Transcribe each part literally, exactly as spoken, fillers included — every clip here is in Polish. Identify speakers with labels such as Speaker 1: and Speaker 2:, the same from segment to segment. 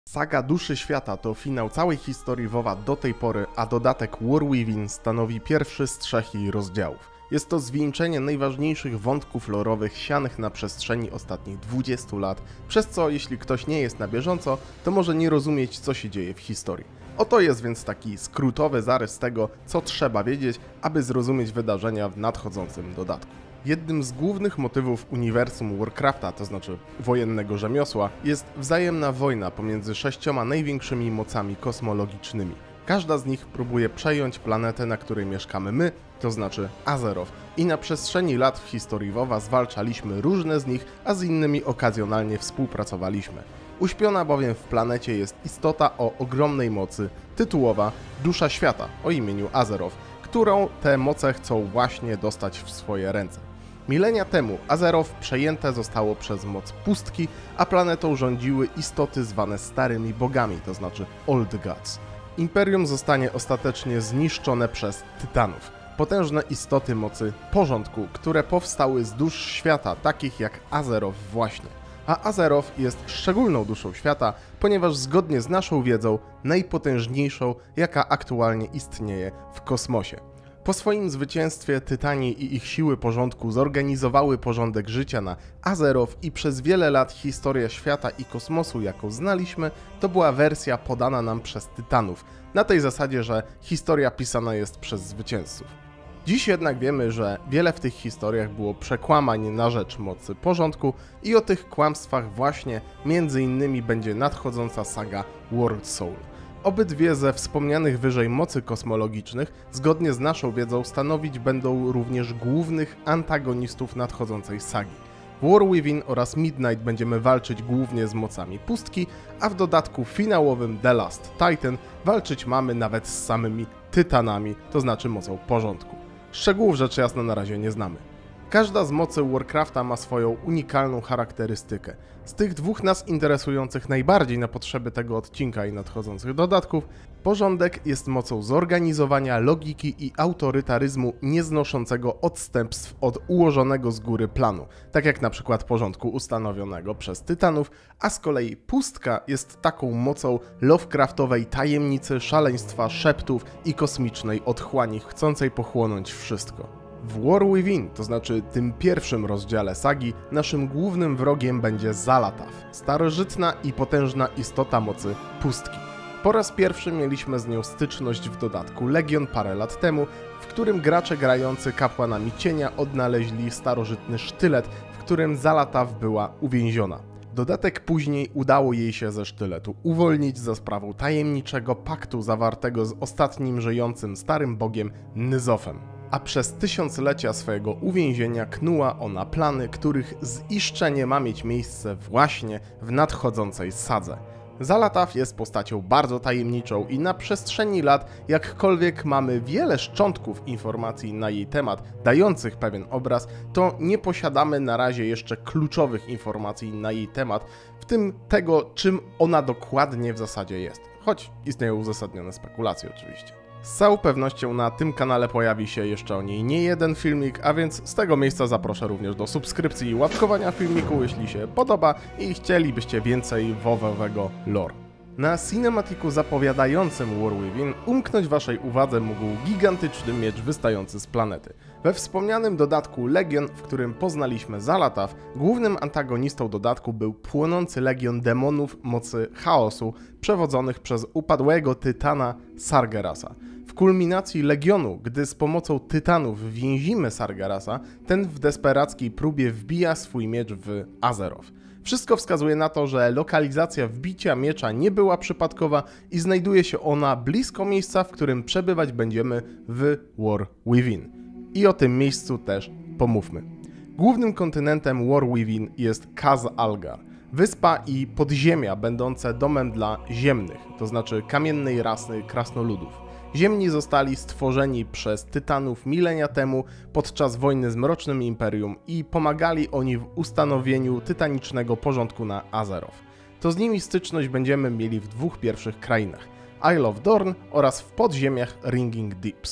Speaker 1: Saga Duszy Świata to finał całej historii WoWa do tej pory, a dodatek War Within stanowi pierwszy z trzech jej rozdziałów. Jest to zwieńczenie najważniejszych wątków lorowych sianych na przestrzeni ostatnich dwudziestu lat, przez co jeśli ktoś nie jest na bieżąco, to może nie rozumieć, co się dzieje w historii. Oto jest więc taki skrótowy zarys tego, co trzeba wiedzieć, aby zrozumieć wydarzenia w nadchodzącym dodatku. Jednym z głównych motywów uniwersum Warcrafta, to znaczy wojennego rzemiosła, jest wzajemna wojna pomiędzy sześcioma największymi mocami kosmologicznymi. Każda z nich próbuje przejąć planetę, na której mieszkamy my, to znaczy Azeroth. I na przestrzeni lat w historii WoWa zwalczaliśmy różne z nich, a z innymi okazjonalnie współpracowaliśmy. Uśpiona bowiem w planecie jest istota o ogromnej mocy, tytułowa Dusza Świata o imieniu Azeroth, którą te moce chcą właśnie dostać w swoje ręce. Milenia temu Azeroth przejęte zostało przez moc pustki, a planetą rządziły istoty zwane starymi bogami, to znaczy Old Gods. Imperium zostanie ostatecznie zniszczone przez Tytanów, potężne istoty mocy porządku, które powstały z dusz świata, takich jak Azeroth właśnie. A Azeroth jest szczególną duszą świata, ponieważ zgodnie z naszą wiedzą najpotężniejszą, jaka aktualnie istnieje w kosmosie. Po swoim zwycięstwie Tytani i ich siły porządku zorganizowały porządek życia na Azeroth i przez wiele lat historia świata i kosmosu, jaką znaliśmy, to była wersja podana nam przez Tytanów, na tej zasadzie, że historia pisana jest przez zwycięzców. Dziś jednak wiemy, że wiele w tych historiach było przekłamań na rzecz mocy porządku i o tych kłamstwach właśnie między innymi będzie nadchodząca saga World Soul. Obydwie ze wspomnianych wyżej mocy kosmologicznych, zgodnie z naszą wiedzą, stanowić będą również głównych antagonistów nadchodzącej sagi. W War Within oraz Midnight będziemy walczyć głównie z mocami pustki, a w dodatku finałowym The Last Titan walczyć mamy nawet z samymi Tytanami, to znaczy mocą porządku. Szczegółów rzecz jasna na razie nie znamy. Każda z mocy Warcrafta ma swoją unikalną charakterystykę. Z tych dwóch nas interesujących najbardziej na potrzeby tego odcinka i nadchodzących dodatków, porządek jest mocą zorganizowania, logiki i autorytaryzmu nieznoszącego odstępstw od ułożonego z góry planu, tak jak na przykład porządku ustanowionego przez Tytanów, a z kolei pustka jest taką mocą Lovecraftowej tajemnicy, szaleństwa, szeptów i kosmicznej otchłani chcącej pochłonąć wszystko. W War Within, to znaczy tym pierwszym rozdziale sagi, naszym głównym wrogiem będzie Xal'atath, starożytna i potężna istota mocy pustki. Po raz pierwszy mieliśmy z nią styczność w dodatku Legion parę lat temu, w którym gracze grający kapłanami cienia odnaleźli starożytny sztylet, w którym Xal'atath była uwięziona. Dodatek później udało jej się ze sztyletu uwolnić za sprawą tajemniczego paktu zawartego z ostatnim żyjącym starym bogiem Nyzofem. A przez tysiąclecia swojego uwięzienia knuła ona plany, których ziszczenie ma mieć miejsce właśnie w nadchodzącej sadze. Xal'atath jest postacią bardzo tajemniczą i na przestrzeni lat, jakkolwiek mamy wiele szczątków informacji na jej temat, dających pewien obraz, to nie posiadamy na razie jeszcze kluczowych informacji na jej temat, w tym tego, czym ona dokładnie w zasadzie jest. Choć istnieją uzasadnione spekulacje oczywiście. Z całą pewnością na tym kanale pojawi się jeszcze o niej nie jeden filmik, a więc z tego miejsca zaproszę również do subskrypcji i łapkowania filmiku, jeśli się podoba i chcielibyście więcej WoWowego lore. Na cinematiku zapowiadającym War Within umknąć waszej uwadze mógł gigantyczny miecz wystający z planety. We wspomnianym dodatku Legion, w którym poznaliśmy Xal'atath, głównym antagonistą dodatku był płonący legion demonów mocy chaosu, przewodzonych przez upadłego tytana Sargerasa. W kulminacji Legionu, gdy z pomocą tytanów więzimy Sargerasa, ten w desperackiej próbie wbija swój miecz w Azeroth. Wszystko wskazuje na to, że lokalizacja wbicia miecza nie była przypadkowa i znajduje się ona blisko miejsca, w którym przebywać będziemy w War Within. I o tym miejscu też pomówmy. Głównym kontynentem War Within jest Khaz-Algar, wyspa i podziemia będące domem dla ziemnych, to znaczy kamiennej rasy krasnoludów. Ziemni zostali stworzeni przez Tytanów milenia temu podczas wojny z Mrocznym Imperium i pomagali oni w ustanowieniu tytanicznego porządku na Azeroth. To z nimi styczność będziemy mieli w dwóch pierwszych krainach, Isle of Dorn oraz w podziemiach Ringing Deeps.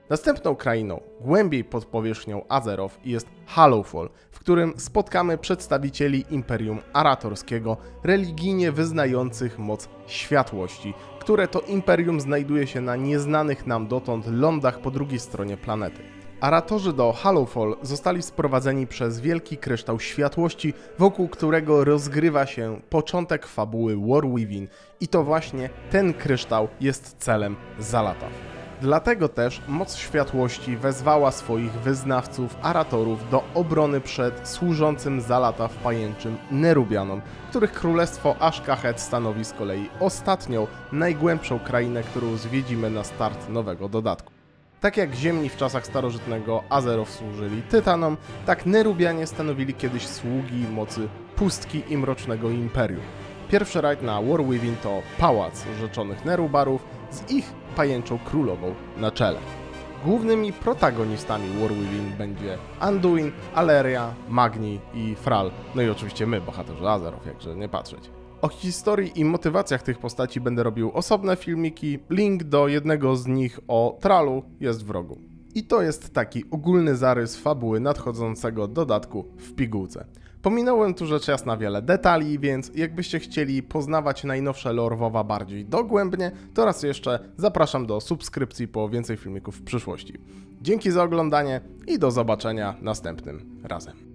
Speaker 1: Następną krainą, głębiej pod powierzchnią Azeroth, jest Hallowfall, w którym spotkamy przedstawicieli Imperium Aratorskiego, religijnie wyznających moc światłości, które to imperium znajduje się na nieznanych nam dotąd lądach po drugiej stronie planety. Aratorzy do Hallowfall zostali sprowadzeni przez wielki kryształ światłości, wokół którego rozgrywa się początek fabuły Warweaving i to właśnie ten kryształ jest celem Xal'atath. Dlatego też moc światłości wezwała swoich wyznawców, Aratorów, do obrony przed służącym Xal'atath pajęczym Nerubianom, których królestwo Ashkahet stanowi z kolei ostatnią, najgłębszą krainę, którą zwiedzimy na start nowego dodatku. Tak jak Ziemni w czasach starożytnego Azeroth służyli Tytanom, tak Nerubianie stanowili kiedyś sługi mocy pustki i mrocznego imperium. Pierwszy rajd na Warweaving to pałac rzeczonych Nerubarów z ich pajęczą królową na czele. Głównymi protagonistami Warweaving będzie Anduin, Alleria, Magni i Thrall, no i oczywiście my, bohaterzy Azeroth, jakże nie patrzeć. O historii i motywacjach tych postaci będę robił osobne filmiki, link do jednego z nich o Thrallu jest w rogu. I to jest taki ogólny zarys fabuły nadchodzącego dodatku w pigułce. Pominąłem tu rzecz jasna wiele detali, więc jakbyście chcieli poznawać najnowsze lore WoWa bardziej dogłębnie, to raz jeszcze zapraszam do subskrypcji po więcej filmików w przyszłości. Dzięki za oglądanie i do zobaczenia następnym razem.